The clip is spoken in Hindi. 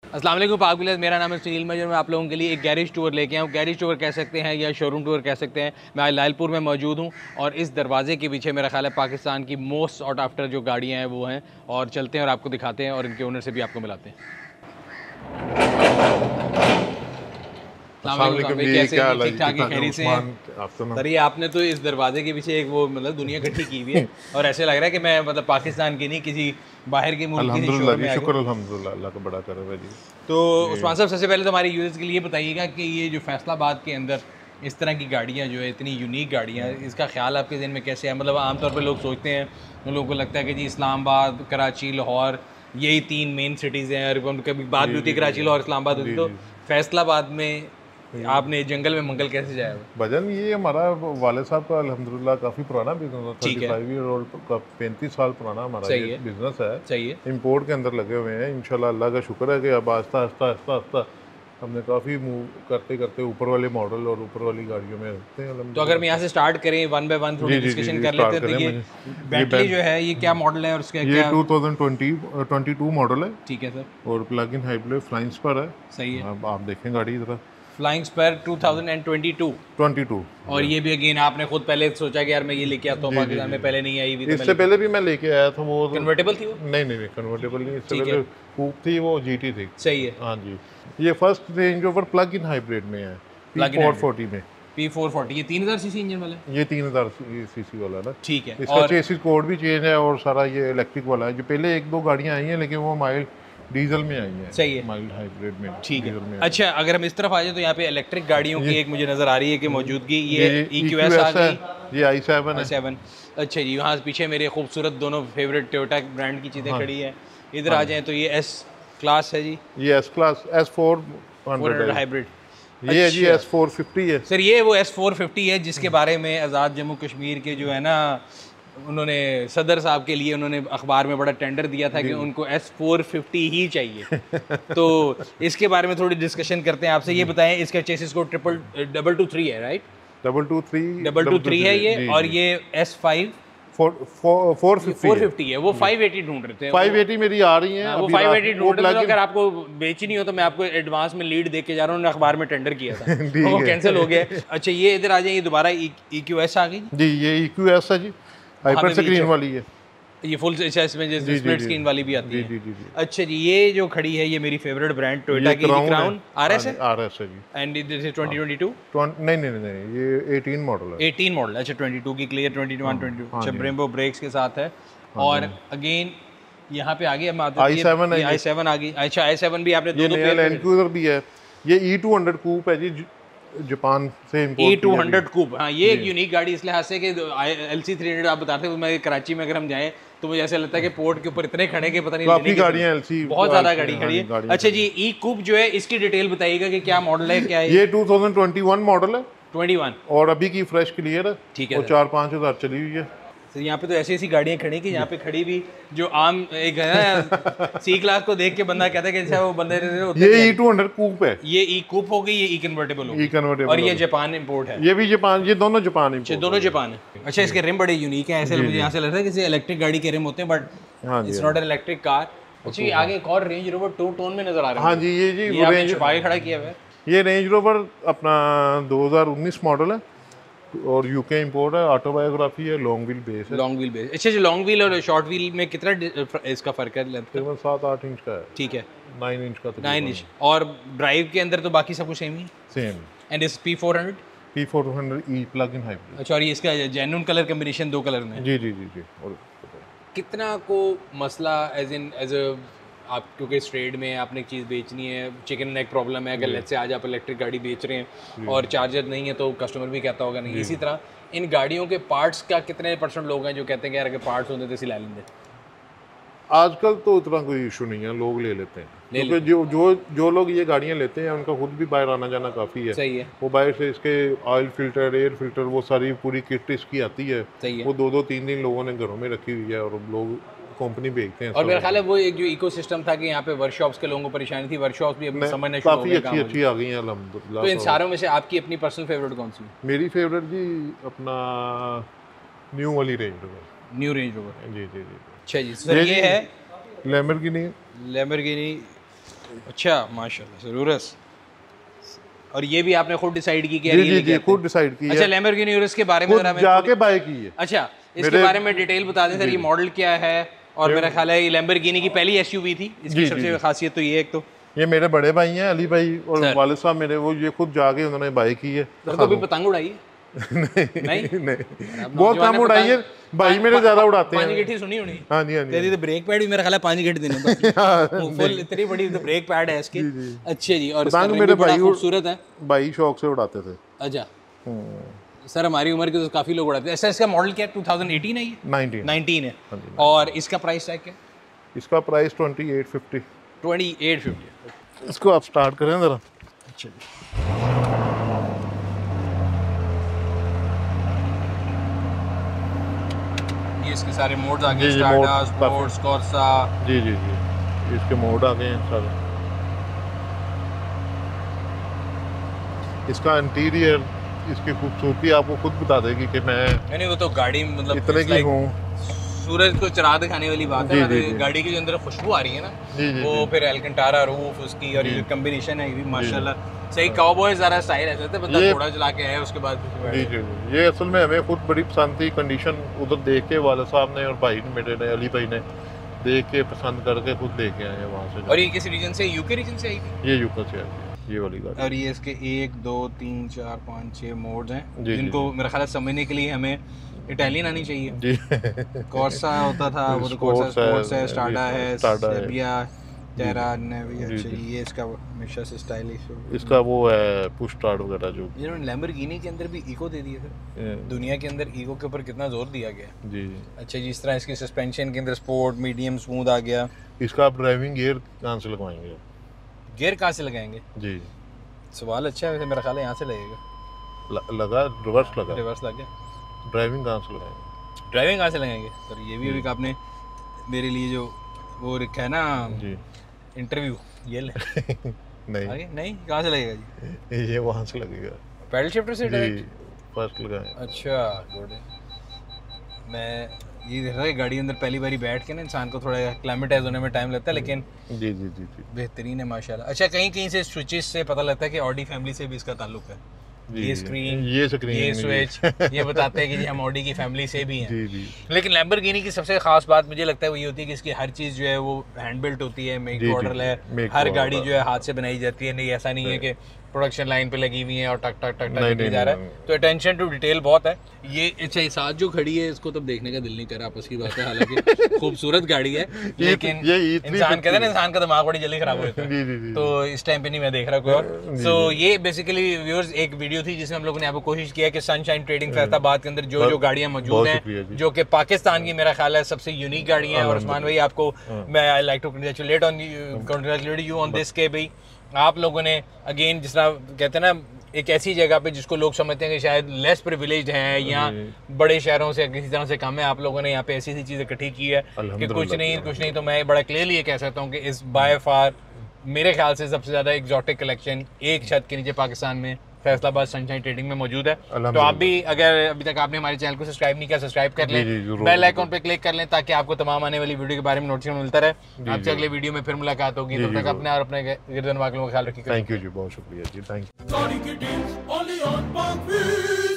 अस्सलाम वालेकुम पाक विलेज, मेरा नाम है सुनील मजर। मैं आप लोगों के लिए एक गैरेज टूर लेके आया हूँ। गैरेज टूर कह सकते हैं या शोरूम टूर कह सकते हैं। मैं आज लालपुर में मौजूद हूँ और इस दरवाजे के पीछे मेरा ख्याल है पाकिस्तान की मोस्ट सॉट आफ्टर जो गाड़ियाँ हैं वो हैं, और चलते हैं और आपको दिखाते हैं और इनके ओनर से भी आपको मिलाते हैं। अस्सलाम भाई, जी, कैसे क्या हैं? हाल है ठीक जी? ठाक ठीक है, ठाक है खैरियत से हैं? उस्मान, आपका नाम? सर, ये आपने तो इस दरवाजे के पीछे एक वो मतलब दुनिया इकट्ठी की हुई है और ऐसे लग रहा है कि मैं मतलब पाकिस्तान की नहीं, किसी बाहर के मुल्क किसी अल्हम्दुलिल्लाह शोरूम जी, में आ गया। शुक्र अल्हम्दुलिल्लाह, अल्लाह का बड़ा करम है जी। तो ये उस्मान साहब, सबसे पहले तो हमारे यूजर्स के लिए बताइएगा कि ये जो फैसलाबाद के अंदर इस तरह की गाड़ियाँ जो है, इतनी यूनिक गाड़ियाँ, इसका ख्याल आपके ज़हन में कैसे है? मतलब आमतौर पर लोग सोचते हैं, उन लोगों को लगता है कि जी इस्लामाबाद, कराची, लाहौर, यही तीन मेन सिटीज़ हैं, और कभी बात भी जी होती जी है जी कराची, लाहौर, इस्लामाबाद होती, जी तो जी फैसलाबाद में जी आपने जंगल में मंगल कैसे जाया हुआ? भजन, ये हमारा वाले साहब का अल्हम्दुलिल्लाह काफ़ी पुराना बिजनेस है। ठीक है, 35 ईयर ओल्ड का 35 साल पुराना हमारा ये सही है, बिजनेस है। सही है। इंपोर्ट के अंदर लगे हुए हैं। इंशाल्लाह अल्लाह का शुक्र है कि अब आस्ता आस्ता आस्ता आस्ता हमने काफ़ी मूव करते करते ऊपर वाले मॉडल और ऊपर वाली गाड़ियों में रखते हैं तो अगर मैं यहाँ अल्हम्दुलिल्लाह। से स्टार्ट करें, वन बाय वन थोड़ी जी जी जी डिस्कशन जी कर लेते स्टार्ट हैं, तो करें ये मुझे। ये बेंटली जो है, ये क्या मॉडल है और उसका ये क्या? 2022 मॉडल है ठीक है सर, और plug in hybrid flying spur है। सही है। अब आप देखें गाड़ी इधर। Flying spur 2022। 22 और ये भी अगेन आपने खुद पहले सोचा कि यार मैं ये लेके आता हूँ, जी जी पाकिस्तान में जी पहले नहीं आई हुई तो मैं इससे लेके। पहले भी मैं लेके आया था वो कन्वर्टेबल थी वो? नहीं नहीं नहीं कन्वर्टेबल नहीं, इससे ठीक पहले है, कूप थी, वो जीटी थी। सही है। हाँ जी, ये first Range Rover plug in hybrid में है, P plug in four hybrid forty में। P440, ये 3000 सीसी इंजन वाला है? ये 3000 सीसी वाला ना। ठीक है। इसका और चेसिस कोड भी चेंज है और सारा ये इलेक्ट्रिक वाला है। जो पहले एक दो गाड़ियाँ आई हैं लेकिन वो माइल्ड डीजल में आई हैं, सही है, माइल्ड हाइब्रिड में ठीक है। डीजल में आई अच्छा, अगर हम इस तरफ आ जाए तो यहाँ पे इलेक्ट्रिक गाड़ियों हैं। की एक मुझे नज़र आ रही है कि मौजूदगी, ये ये EQS आ EQS है, गई, ये i7 है। i7। अच्छा जी, यहाँ पीछे मेरे खूबसूरत दोनों फेवरेट टोयोटा ब्रांड की चीज़ें हाँ खड़ी हैं। इधर हाँ आ जी, जाएँ तो ये S क्लास है जी, ये एस क्लास S400 है। 400 हाइब्रिड। ये है जी अच्छा S450 है। सर, ये वो S450 है जिसके बारे में आज़ाद जम्मू कश्मीर के जो है ना, उन्होंने सदर साहब के लिए उन्होंने अखबार में बड़ा टेंडर दिया था कि उनको S450 ही चाहिए। तो इसके बारे में थोड़ी डिस्कशन करते हैं आपसे। ये बताएं, इसका चेसिस को 223 है, राइट? 223 है 223 ये, जी और जी। ये S5 450 है। 450 है। वो 580 ढूंढ रहे थे 580 मेरी आ रही है हाँ, वो अभी रात 580 वो ढूंढ रहे थे। तो अगर आपको बेचनी हो तो मैं आपको एडवांस में लीड दे के जा रहा हूँ, उन्होंने अखबार में टेंडर किया था ठीक वो है। कैंसिल हो गया। अच्छा, ये इधर आ जाइए, दोबारा EQS आ गई। जी, ये EQS है जी, वहाँ हाइपर पे भी स्क्रीन वाली है। ये फुल इसमें जैसे जी जी स्प्लिट जी स्क्रीन वाली भी आती जी है। जी जी जी अच्छा जी, ये जो खड़ी है ये मेरी फेवरेट ब्रांड टोयोटा ये की क्राउन है। क्राउन RS है। RS है जी। And this is 2022। नहीं नहीं नहीं नहीं, ये 18 मॉडल है। 18 मॉडल। अच्छा, 22 की क्लियर, 21 हाँ 22। हाँ अच्छा, जी ब्रेम्बो ब्रेक्स के साथ है। हाँ जी। और अगेन यहाँ पे आगे हम आते हैं, i7 है ये ये। i7 आ गई। अच्छा, i7 भी आपने ये दो नया पेयर लैंड क्रूजर भी है। ये E200 कूप है जी, जापान से इंपोर्ट किया अभी। E200 कूप, हाँ, ये एक जी यूनिक गाड़ी इस लिहाज से कि LC300 आप बताते हो, मैं कराची में अगर हम जाएं तो मुझे ऐसा लगता है कि पोर्ट के ऊपर इतने खड़े के पता नहीं काफी लेने के गाड़ियां LC बहुत ज़्यादा गाड़ी हाँ खड़ी जी, है। गाड़ियां अच्छा खड़ी जी, ई कूप जो है, इसकी डिटेल बताइएगा कि क्या मॉडल है, क्या है ये 2021 मॉडल है 21। और अभी की फ्रेश क्लियर है ठीक है और सर। 4-5 हज़ार चली हुई है। तो यहाँ पे तो ऐसी ऐसी गाड़ियाँ खड़ी कि यहाँ पे खड़ी भी जो आम एक है ना, C क्लास को देख के बंदा कहता है कि अच्छा वो बंदे होते ये नहीं हैं। E200 कूप है। ये ई कूप हो गई, ये ई कन्वर्टेबल हो ई गई, कन्वर्टेबल और ये होगा। जापान इंपोर्ट है। ये भी जापान, ये दोनों जापान अच्छा, इंपोर्ट दोनों है। जापान है। अच्छा, इसके रिम बड़े यूनिक हैं, ऐसे जी मुझे जी यहाँ से लग रहा है कि इलेक्ट्रिक गाड़ी के रिम होते हैं, बट हाँ जी इट्स हाँ नॉट जी एन इलेक्ट्रिक कार। अच्छा, ये आगे एक और रेंज रोवर टू टोन में नजर आ रहा है हाँ मुझे। जी, ये जी ये आपने रेंज, छुपा के खड़ा किया हुआ है। ये रेंज रोवर अपना 2019 मॉडल है और यूके इंपोर्ट है, ऑटोबायोग्राफी है, लॉन्ग व्हील बेस है। Long wheel base. अच्छा जी, लॉन्ग व्हील और शॉर्ट व्हील में कितना इसका फर्क है लेंथ का? तकरीबन 7-8 इंच का है। ठीक है, 9 इंच का 9 तकरीबन इंच। और ड्राइव के अंदर तो बाकी सब कुछ सेम ही। सेम। एंड इस P400। P400E plug in hybrid. अच्छा, और ये इसका जेन्युइन कलर कम्बिनेशन दो कलर में है। जी जी जी जी। और कितना को मसला एज अ आप, क्योंकि इस ट्रेड में आपने एक चीज़ बेचनी है, चिकन नेक प्रॉब्लम है, अगर लेट्स से आज आप इलेक्ट्रिक गाड़ी बेच रहे हैं और चार्जर नहीं है तो कस्टमर भी कहता होगा नहीं। इसी तरह इन गाड़ियों के पार्ट्स का कितने % लोग हैं जो कहते हैं कि यार अगर पार्ट्स होते तो इसी ला लेंगे? आजकल तो इतना कोई इशू नहीं है, लोग ले लेते हैं ले क्योंकि जो लोग ये गाड़ियां लेते हैं उनका खुद भी बाहर आना जाना काफ़ी है। सही है, वो बाहर से इसके ऑयल फिल्टर, एयर फिल्टर, वो सारी पूरी किट इसकी आती है। सही है। वो 2-2 3 दिन लोगों ने घरों में रखी हुई है और लोग कंपनी भेजते हैं। और मेरा ख्याल है वो एक जो इकोसिस्टम था कि यहाँ पे वर्कशॉप्स के लोगों को परेशानी थी, वर्कशॉप्स भी अब समझना शुरू हो काफ़ी गए अच्छी काम अच्छी आ गई हैं अल्हम्दुलिल्लाह। तो इन सारों में से आपकी अपनी पर्सनल फेवरेट कौन सी? मेरी फेवरेट जी अपना न्यू वाली Range Rover. New Range Rover. जी जी जी। अच्छा जी सर, ये है लैम्बोर्गिनी लैम्बोर्गिनी अच्छा माशाल्लाह ज़रूरत। और ये भी आपने खुद डिसाइड की कि जी जी जी खुद डिसाइड की है। अच्छा लैम्बोर्गिनी यूरस के बारे में जरा मैं जाके बाय की है। अच्छा इसके बारे में डिटेल बता दें सर, ये मॉडल क्या है? और मेरा ख्याल है ये लैम्बोर्गिनी की पहली एसयूवी थी, इसकी सबसे खासियत तो ये एक तो ये मेरे बड़े भाई हैं अली भाई और वालिद साहब मेरे, वो ये खुद जाके उन्होंने बाय की है। तो कभी पतंग उड़ाई है? नहीं नहीं बहुत कम उड़ाई है, भाई मेरे ज्यादा उड़ाते हैं। पानी गिट्टी सुनी होनी? हाँ जी हाँ जी। तेरी तो ब्रेक पैड भी मेरा ख्याल है 5 गिट्टी देने फुल इतनी बड़ी तो ब्रेक पैड है इसकी। अच्छा जी। और पतंग मेरे भाई खूबसूरत है, भाई शौक से उड़ाते थे। अच्छा सर हमारी उम्र के तो काफी लोग उड़ाते हैं। ऐसा इसका मॉडल क्या है? 2018 है ये? 19 है। और इसका प्राइस टैग क्या? इसका प्राइस 2850। 2850। इसको आप स्टार्ट करें जरा। अच्छा जी। ये इसके सारे मोड्स आ गए, स्टारडस्ट, स्पोर्ट्स, कॉर्सा। जी जी जी इसके मोड आ गए हैं सारे। इसका इंटीरियर, इसकी खूबसूरती आपको खुद बता देगी कि मैं नहीं वो तो गाड़ी मतलब इतने की हूँ। सूरज को चरा दिखाने वाली बात है। गाड़ी की जो अंदर खुशबू आ रही है ना वो फिर एल्कंटारा रूफ उसकी और ये कॉम्बिनेशन है ये भी माशाल्लाह सही। काउबॉय ज़रा स्टाइल ऐसे थे, बंदा घोड़ा चला के आया उसके बाद जी जी ये असल में हमें खुद बड़ी पसंद थी। कंडीशन उधर देख के वाले साहब ने और भाई मेरे ने अली भाई ने देख के पसंद करके खुद लेके आए हैं वहाँ से। और ये किस रीजन से? यूके रीजन से आई थी? ये यूके से आई थी ये वाली गाड़ी। और ये इसके 1 2 3 4 5 6 मोड्स हैं जिनको मेरा ख्याल है समझने के लिए हमें इटालियन आनी चाहिए जी। कॉर्सा होता था वो, तो कॉर्सा स्पोर्ट्स है, स्टारडा है, सेबिया, टेरा, नेवी। अच्छा ये इसका हमेशा से स्टाइलिश इसका वो है पुश स्टार्ट वगैरह जो इन्होंने लैम्बोर्गिनी के अंदर भी इको दे दिया सर। दुनिया के अंदर इको के ऊपर कितना जोर दिया गया जी। अच्छा जी। इस तरह इसकी सस्पेंशन के अंदर स्पोर्ट मीडियम स्मूथ आ गया। इसका आप ड्राइविंग गियर कहाँ से लगवाएंगे? गियर कहाँ से लगाएंगे जी? सवाल अच्छा है वैसे, मेरा ख्याल है यहाँ से लगेगा। लगा रिवर्स लगा, रिवर्स लग गया। ड्राइविंग कहाँ से लगाएंगे? ड्राइविंग कहाँ से लगाएंगे सर? ये भी अभी आपने मेरे लिए जो वो रखा है ना जी इंटरव्यू, ये ले नहीं आगे नहीं कहाँ से लगेगा जी? ये वहाँ से लगेगा, पैडल शिफ्टर से डायरेक्ट फर्स्ट लगाए। अच्छा गुड है। मैं ये देख रहा है गाड़ी अंदर पहली बारी बैठ के ना इंसान को थोड़ा एक्लामेटाइज होने में टाइम लगता है, लेकिन जी जी जी जी बेहतरीन है माशाल्लाह। अच्छा कहीं कहीं से स्विचेस से पता लगता है कि ऑडी फैमिली से भी इसका ताल्लुक है। ये स्क्रीन ये स्विच ये बताते हैं कि हम ऑडी की फैमिली से भी हैं। जी जी। लेकिन लैम्बोर्गिनी की सबसे खास बात मुझे लगता है वो ये होती है कि इसकी हर चीज़ जो है वो हैंड बिल्ट होती है, मेक टू ऑर्डर है। हर गाड़ी जो है हाथ से बनाई जाती है, नहीं ऐसा नहीं है कि प्रोडक्शन लाइन पे लगी हुई है और टक टक टक टक निकल जा रहा है। तो अटेंशन टू डिटेल बहुत है ये। अच्छा साथ जो खड़ी है इसको तब देखने का दिल नहीं कर रहा, आपस की बात है। हालांकि खूबसूरत गाड़ी है लेकिन इंसान कहते हैं ना इंसान का दिमाग बड़ी जल्दी खराब हो जाता है, तो इस टाइम पे नहीं मैं देख रहा कोई और। सो ये बेसिकली व्यूअर्स एक वीडियो थी जिसमें हम लोगों ने आपको कोशिश किया कि सनशाइन ट्रेडिंग फैसलाबाद के अंदर जो जो गाड़ियां मौजूद हैं जो कि पाकिस्तान की मेरा ख्याल है सबसे यूनिक गाड़ियां हैं। और उस्मान भाई आपको मैं I like to congratulate you on this के भाई आप लोगों ने अगेन जिस तरह कहते हैं ना एक ऐसी जगह पे जिसको लोग समझते हैं कि शायद लेस प्रिविलेज्ड हैं या बड़े शहरों से किसी तरह से कम है, आप लोगों ने यहाँ पे ऐसी ऐसी चीज़ें इकट्ठी की है कि कुछ नहीं तो मैं बड़ा क्लियरली ये कह सकता हूँ कि इस बाय फार मेरे ख्याल से सबसे ज़्यादा एग्जॉटिक कलेक्शन एक छत के नीचे पाकिस्तान में फैसलाबाद सनशाइन ट्रेडिंग में मौजूद है। तो आप भी अगर अभी तक आपने हमारे चैनल को सब्सक्राइब नहीं किया सब्सक्राइब कर लें, बेल आइकन पे क्लिक कर लें ताकि आपको तमाम आने वाली वीडियो के बारे में नोटिफिकेशन मिलता रहे। आपसे अगले वीडियो में फिर मुलाकात होगी, तब तक अपने और अपने गिरदन वालों का ख्याल रखिएगा। थैंक यू जी, बहुत शुक्रिया जी, थैंक यू।